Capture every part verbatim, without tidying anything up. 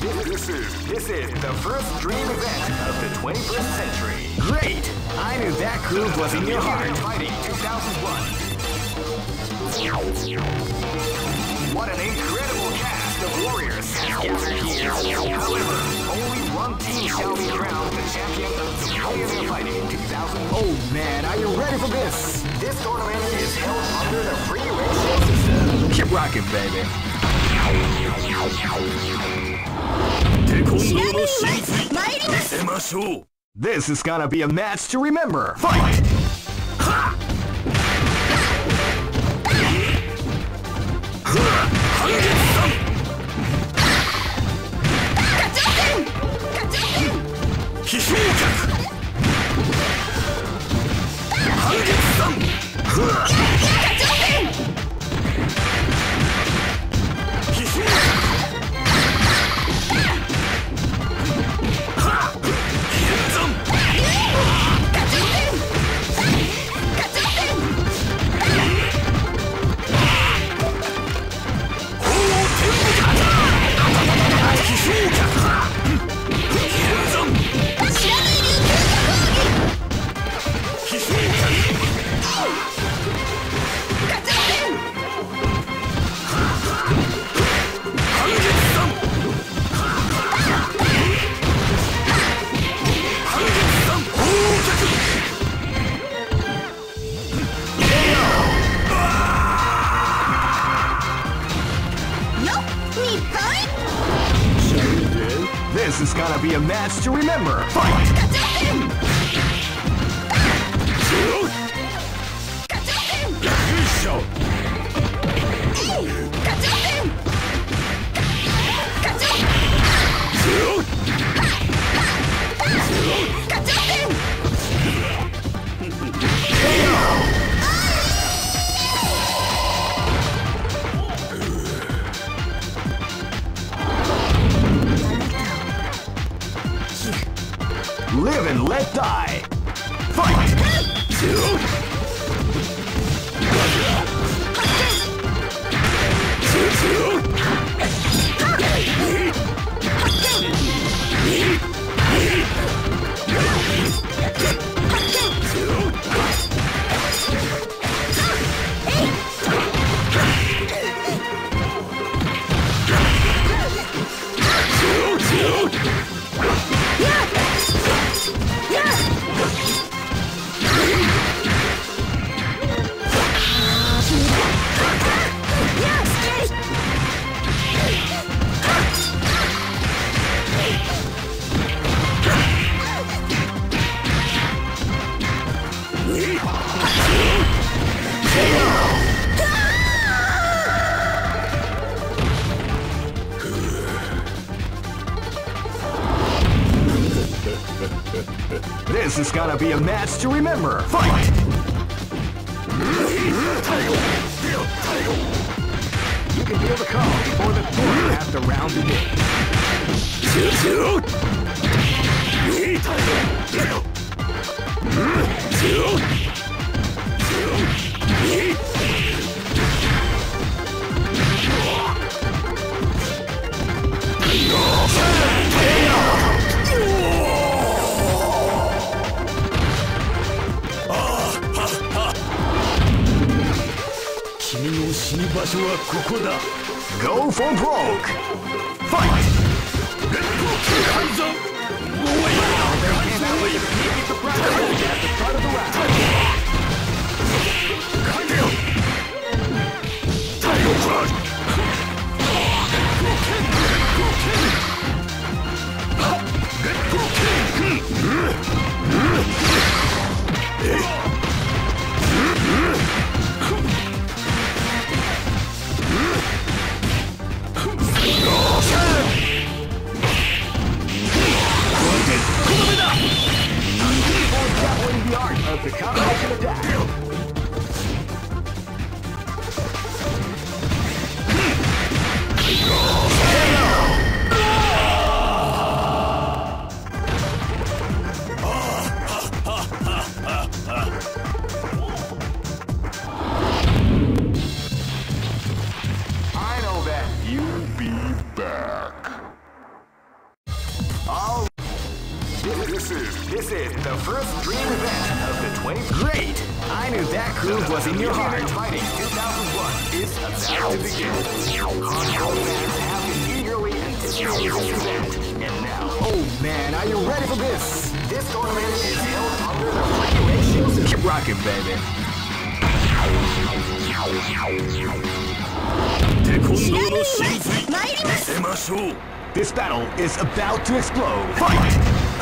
This is, this is the first dream event of the twenty-first century. Great! I knew that groove was in your heart. Fighting two thousand one. What an incredible cast of warriors has gathered here. However, only one team shall be crowned the champion of the Pioneer Fighting two thousand one. Oh man, are you ready for this? This tournament is held under the free ratio system. Keep rocking, baby. This is gonna be a match to remember. Fight! Ha! This is gonna be a match to remember. Fight! Live and let die. Fight! This is gonna be a match to remember. Fight! You can feel the call before the fourth half the round begins. Go for broke! Fight! The combination attack. This is this is the first dream event of the twenty. Great! I knew that groove was in your heart. Fighting two thousand one is about to begin. Hardcore fans have been eagerly anticipating this event, and now, oh man, are you ready for this? This tournament is held under the regulations. Keep rocking, baby. This battle is about to explode. Fight!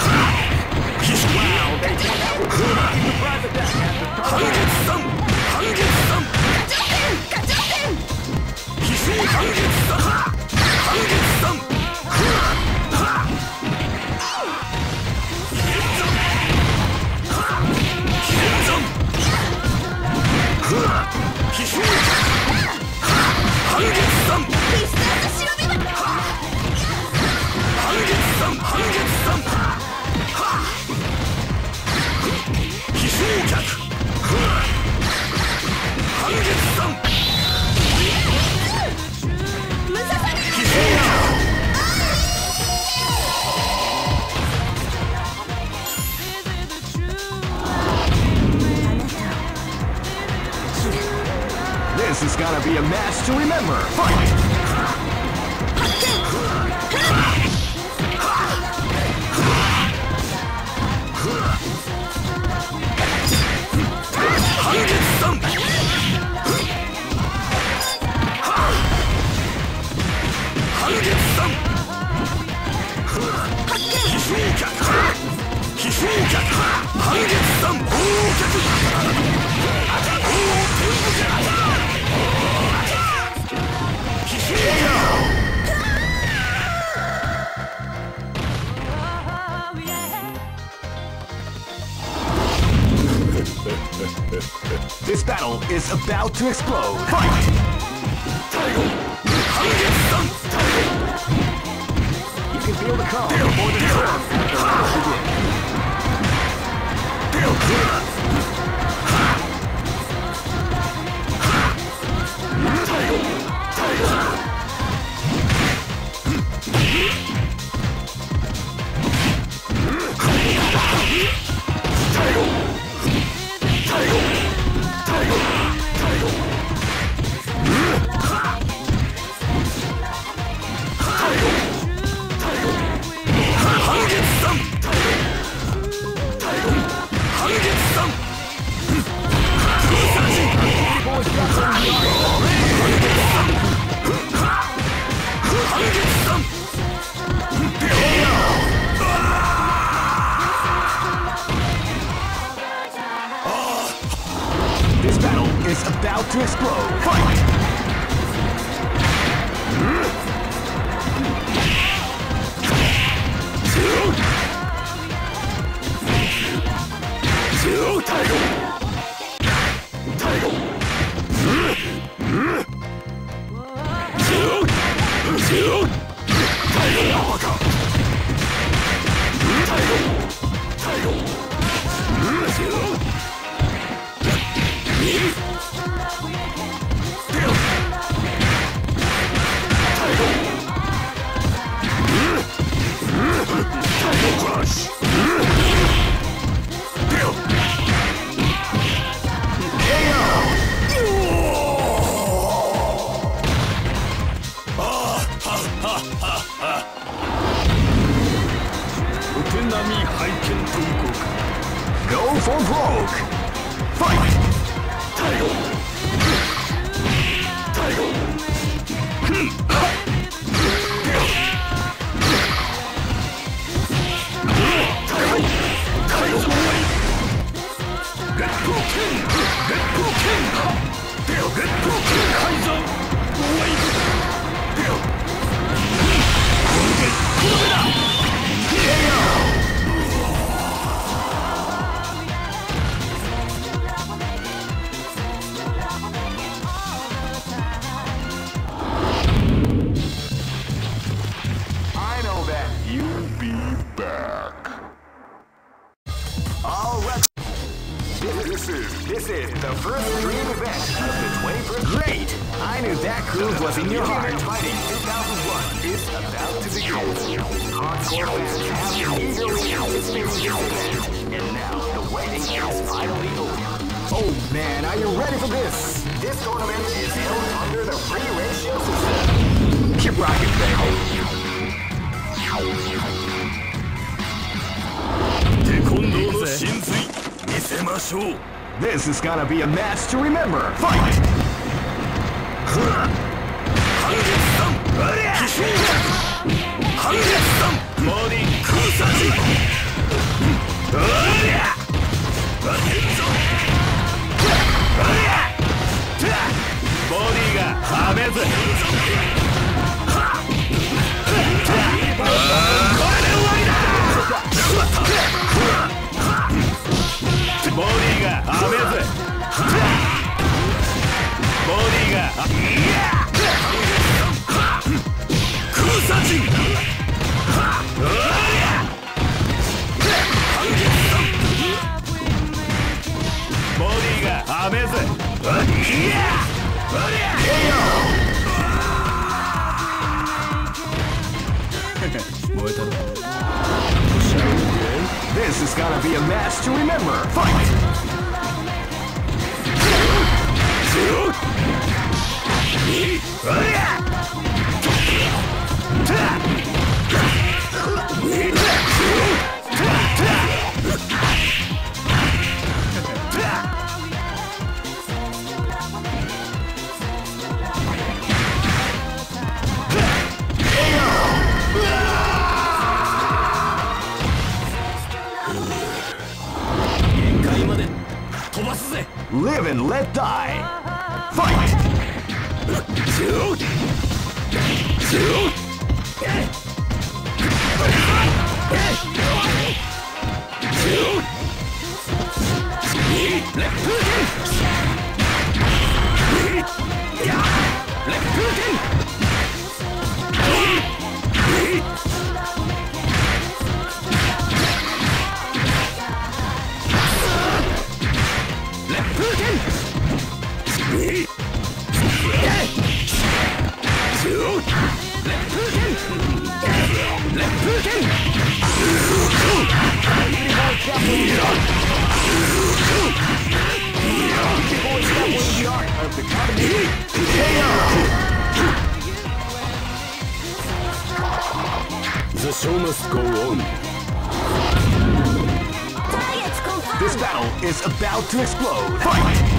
Wow, they take out with Kuma. Surprise attack after Hangetsu! Hangetsu! Kachoken! Kachoken! Hangetsu! Hangetsu! This is gonna be a match to remember. Fight! This battle is about to explode. Fight! You can feel the calm before the storm after rounds begin. This battle is about to explode. Fight! Go for broke! Fight! Title! Title! Get broken! Get broken! Get broken! Kaizo! Wait! Get broken! This is the first dream event of the twenty-first. Great! I knew that groove was in your heart. Fighting two thousand one is about to begin. Hardcore fans have been eagerly anticipating this event, and now the waiting is finally over. Oh man, are you ready for this? This tournament is held under the free ratio system. Keep rocking, baby. This is gonna be a match to remember. Fight! This is gonna be a match to remember. Fight! Live and let die. Fight! The show must go on. This battle is about to explode. Fight!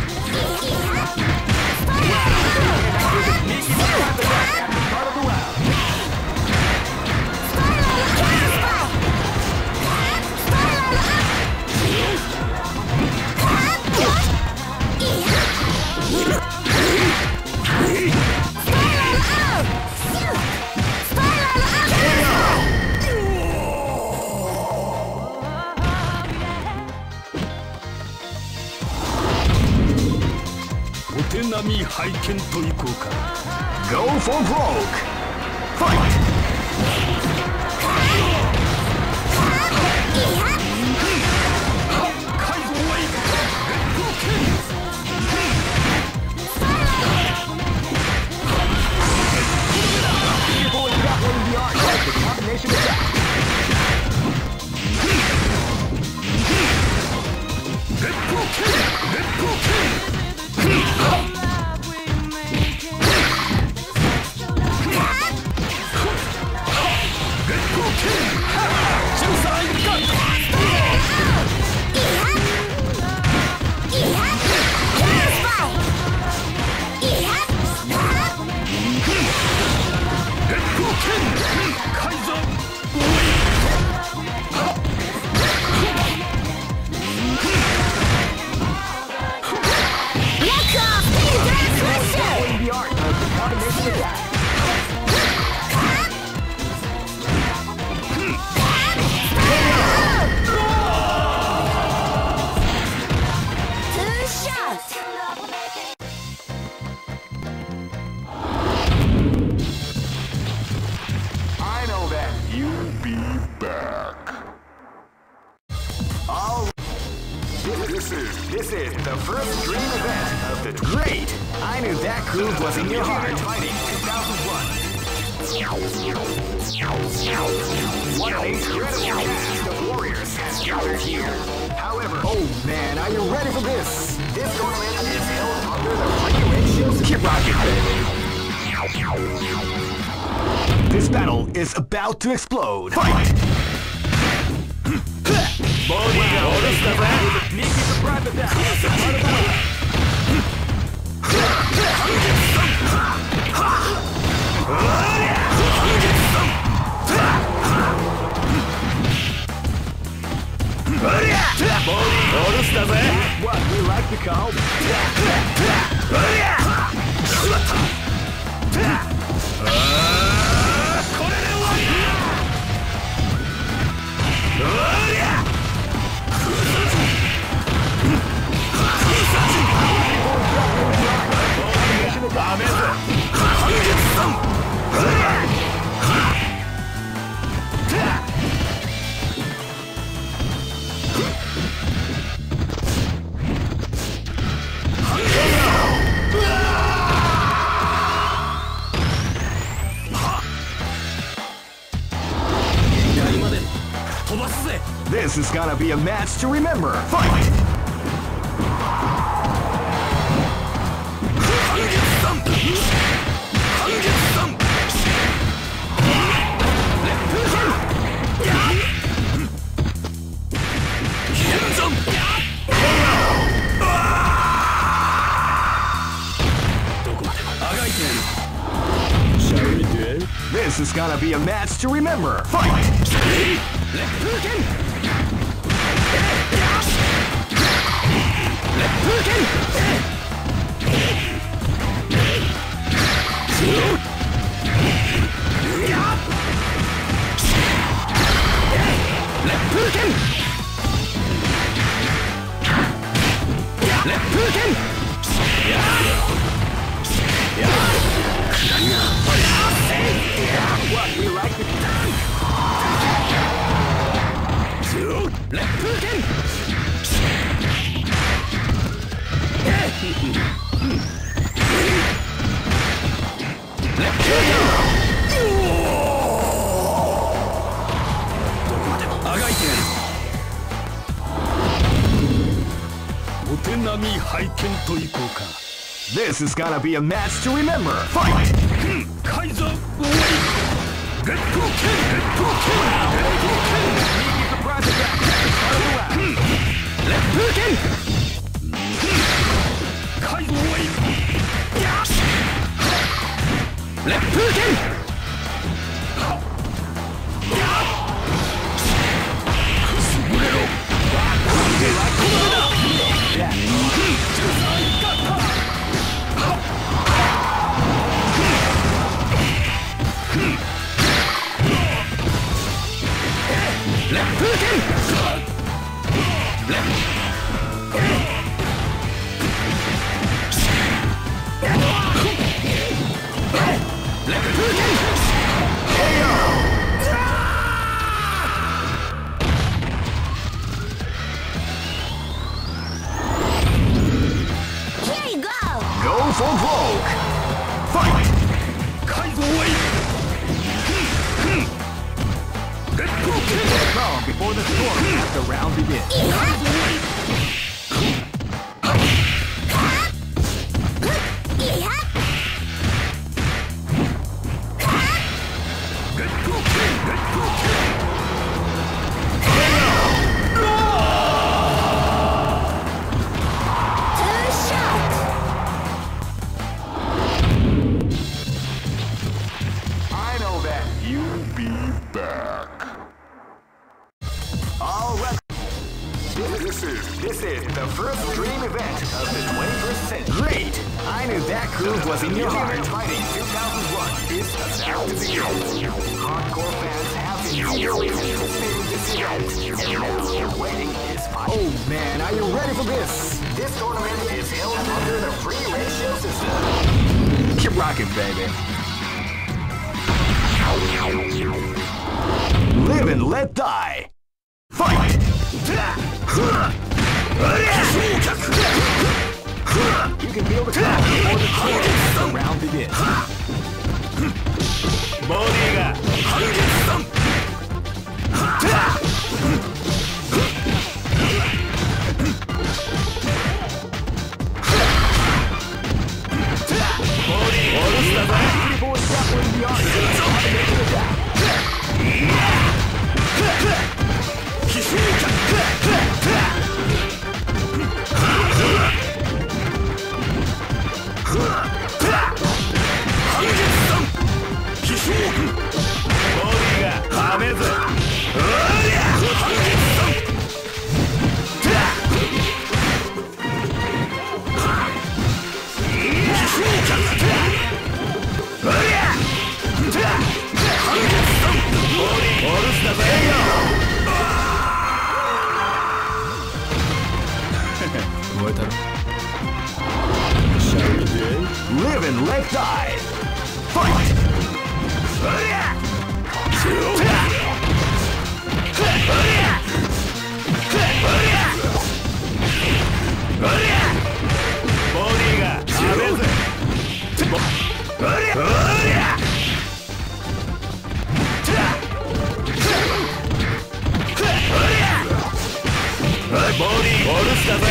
Go for broke! Fight! is this is the first dream event of the great. I knew that groove was in your heart. Fighting two thousand one. What an incredible cast of warriors has gathered here. However, oh man, are you ready for this? This tournament is held under the regulations. Keep rocking, baby. This battle is about to explode. Fight! What we like to call This is gonna be a match to remember. Fight! This is gonna be a match to remember. Fight! What we like to This is gonna be a match to remember. Fight! Kaiser before the storm as the round begins. I know that you'll be back. All right. This is this is the first dream event of the twenty-first century. Great! I knew that groove was in your heart. Fighting two thousand one is about to begin. Hardcore fans have been eagerly anticipating this event, and now the waiting is final. Oh man, are you ready for this? This tournament is held under the free ratio system. Keep rocking, baby. Live and let die. Fight! can feel the crowd before the clear round begins. ボディが半月さん。 Live and let die. Fight! Body が食べず。ボディオルスだぜ。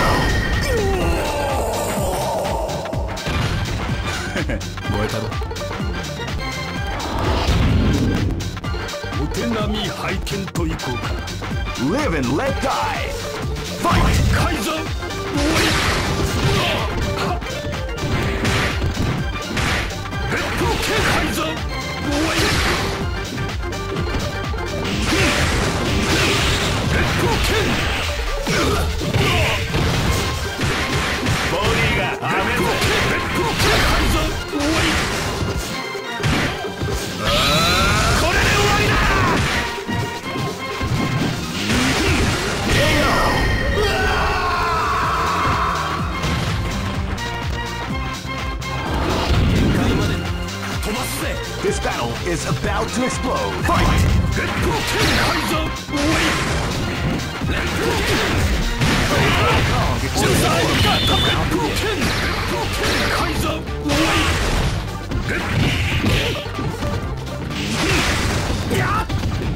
燃えたろ。お手並み拝見といこうか。 Live and let die. Fight! 改造。レッドケ改造。レッドケ。ボディがアメゾン。レッドケ改造。これで終わりだ。 This battle is about to explode. Fight! Let's go, Ken! Kaizo! Wait! Let's go, Ken! Suicide! Let's go, Ken! Let's go, Ken! Kaizo! Wait! Yeah!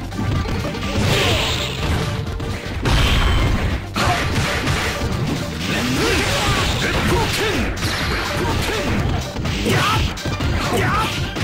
Let's go, Ken! Let's go, Ken! Yeah! Yeah!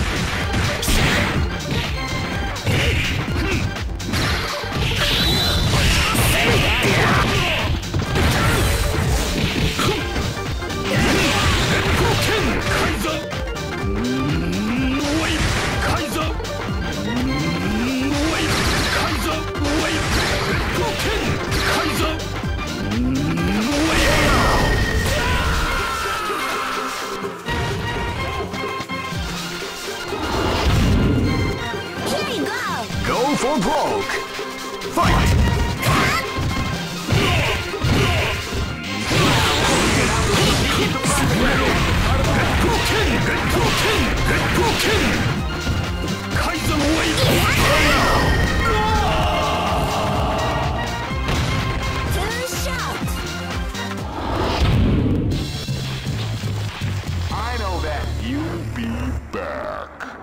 Go for broke! Fight! I know that you'll be back.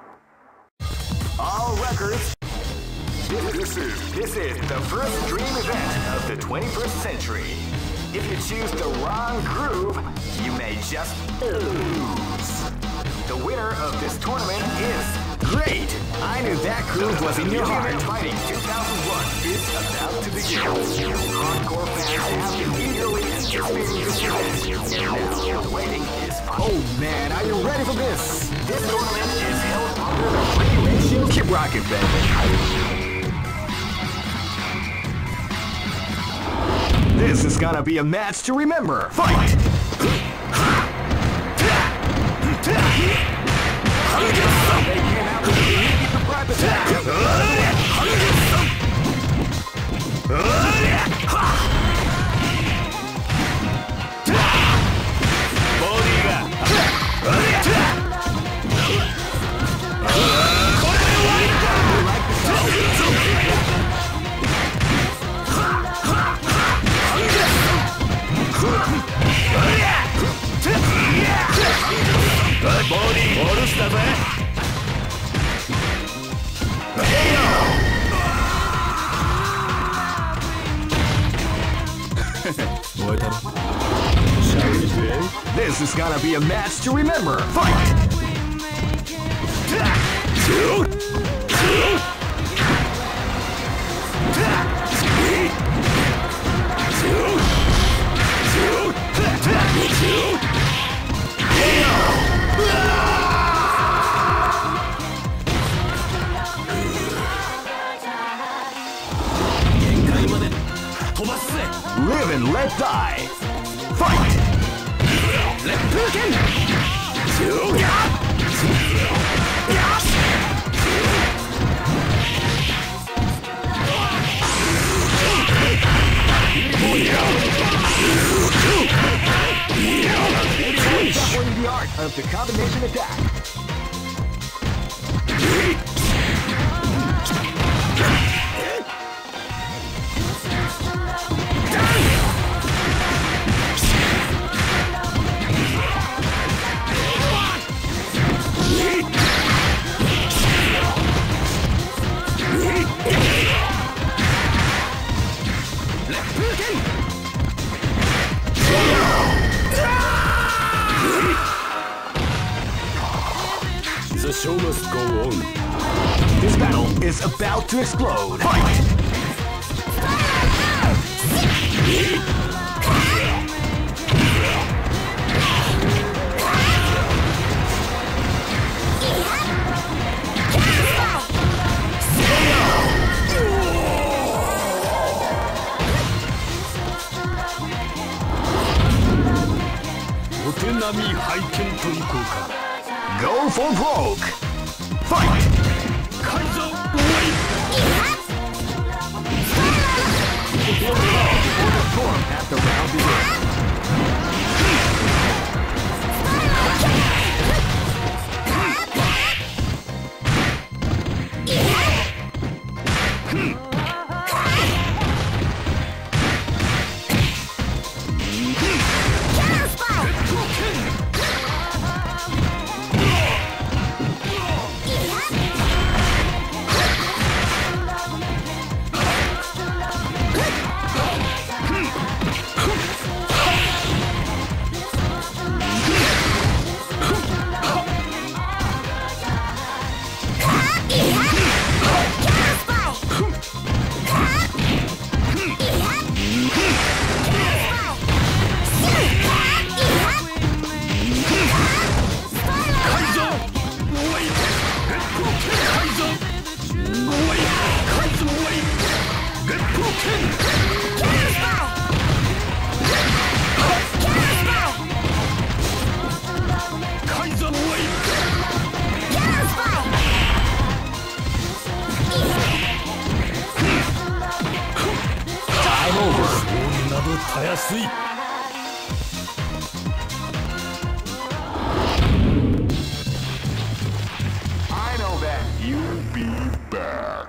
All records. This is this is the first dream event of the twenty-first century. If you choose the wrong groove, you may just lose. The winner of this tournament is great. I knew that groove was in your heart. Fighting two thousand one is about to begin. Hardcore fans have been eagerly anticipating this event, and now the waiting is final. Oh man, are you ready for this? This tournament is held under the free ratio. Keep rocking, baby. This is gonna be a match to remember. Fight! is gonna be a match to remember. Fight! Live and let die. Fight! Let Puken! The art of the combination attack. The show must go on. This battle is about to explode. Fight! Go for broke! Fight! Kaizo Wave! At the round begins. I know that you'll be back.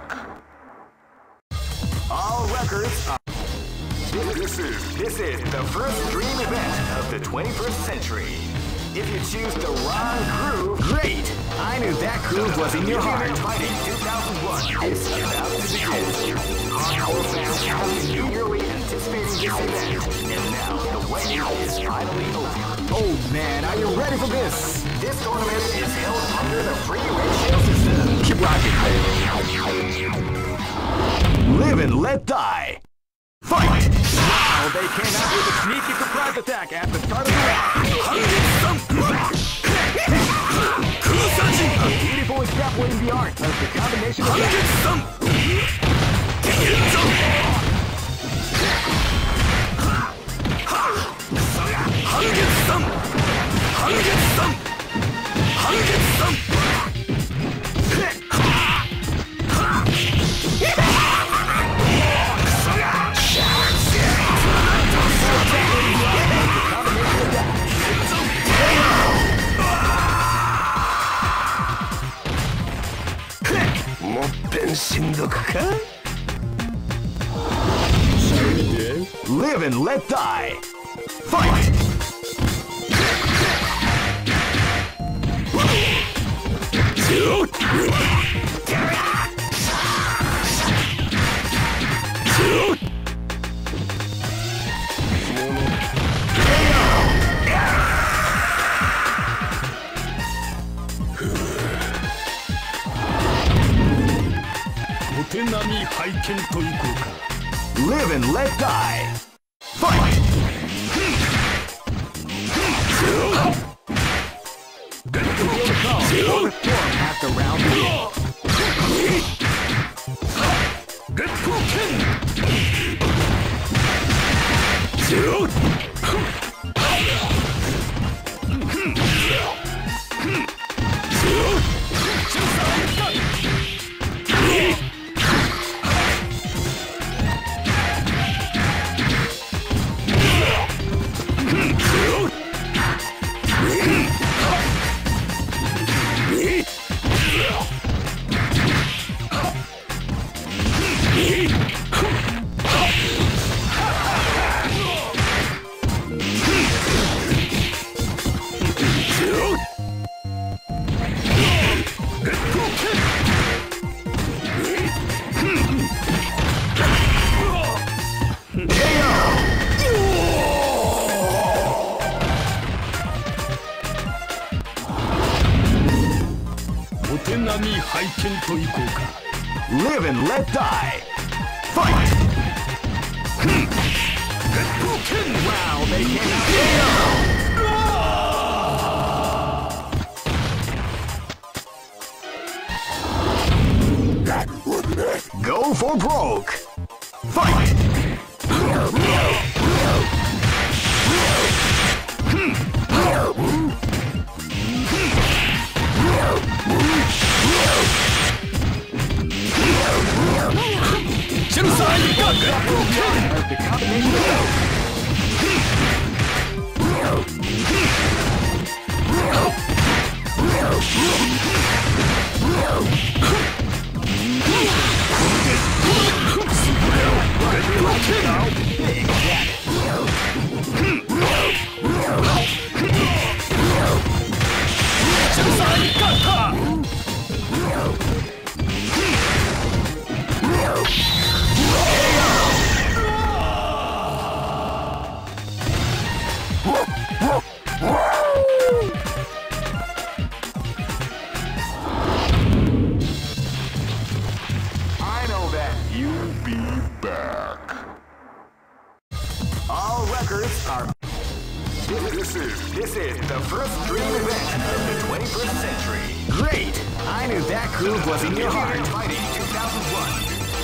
All records are... This is, this is the first dream event of the twenty-first century. If you choose the wrong groove, great! I knew that groove was in your heart. Fighting two thousand one is about to begin. Hardcore fans have been eagerly anticipating this event, and now the wait is finally over. Oh man, are you ready for this? This tournament is held under the free ratio system. Keep rocking, baby. Live and let die. Fight! Wow, they came out with a sneaky surprise attack at the start of the round. A beautiful example in the art of the combination attack. Live and let die. Fight! 手並み拝見といこうか。 Live and let die. Fight! After round three. Live and let die. Fight! Wow, they came out. Go for broke. Fight! This is the first dream event of the twenty-first century. Great! I knew that groove was in your heart. Fighting two thousand one.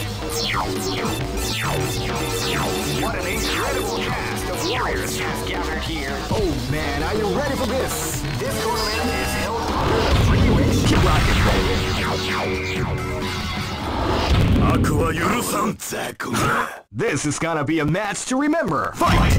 What an incredible cast of warriors has gathered here. Oh man, are you ready for this? This tournament is held under the free range. Keep rocking, baby. This is gonna be a match to remember. Fight!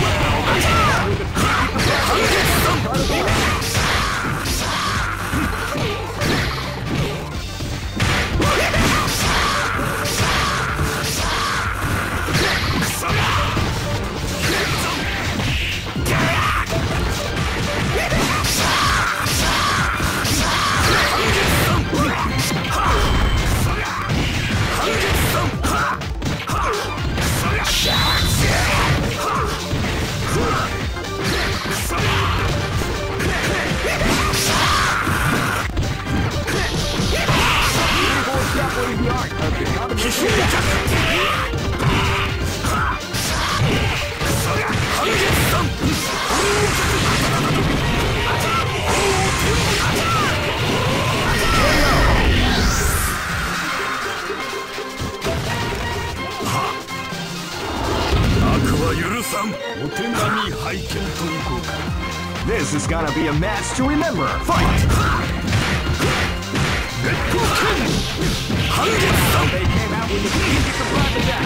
This is gonna be a match to remember. Fight! They came out with the easy surprise attack.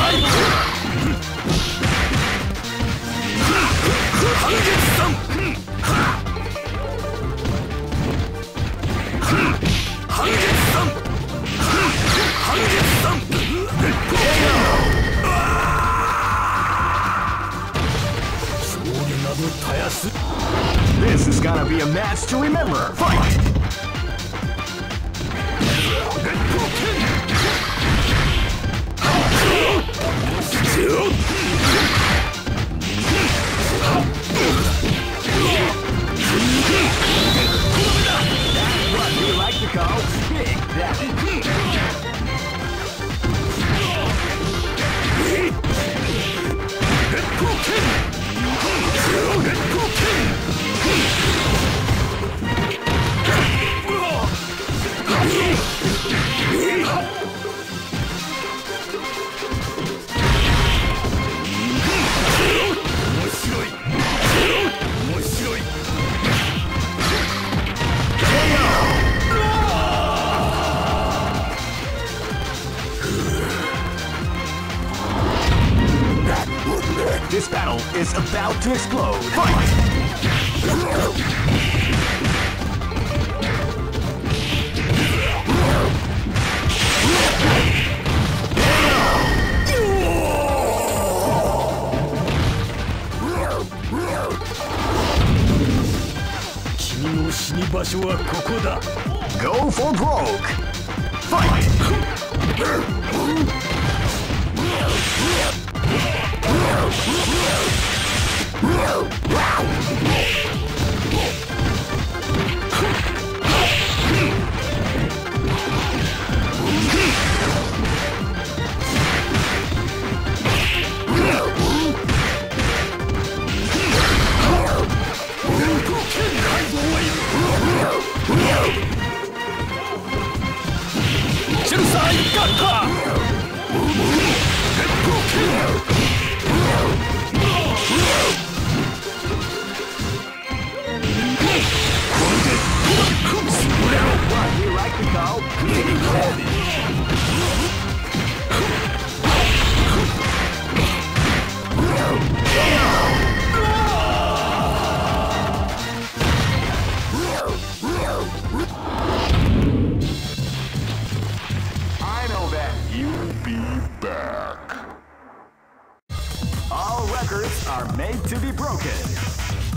This is gonna be a match to remember. Fight! That's what we like to call big damage. This battle is about to explode. Fight! Go for broke. Fight! You like to go? I know that you'll be back. All records are made to be broken.